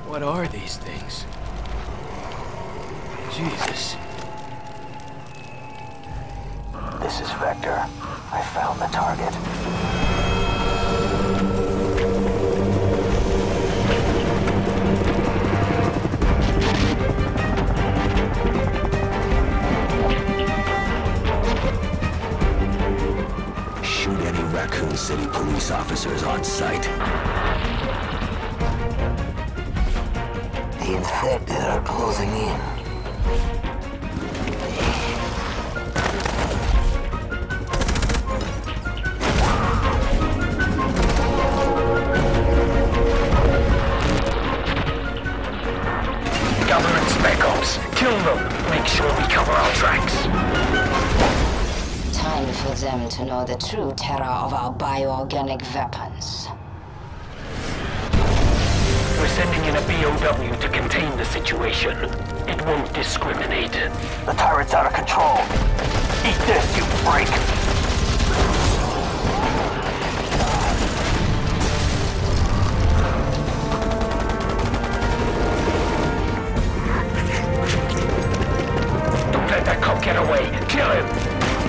What are these things? Jesus. This is Vector. I found the target. Shoot any Raccoon City police officers on sight. The infected are closing in. Government Spec Ops. Kill them. Make sure we cover our tracks. Time for them to know the true terror of our bioorganic weapons. We're sending in a BOW to contain the situation. It won't discriminate. The turret's out of control. Eat this, you freak! Don't let that cop get away. Kill him.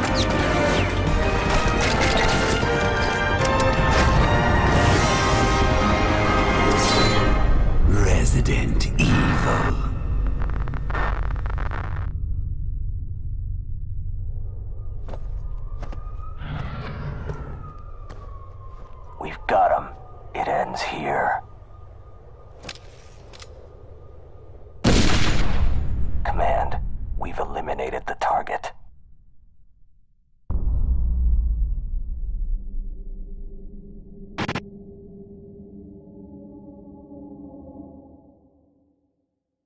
Resident Evil. We've got him. It ends here.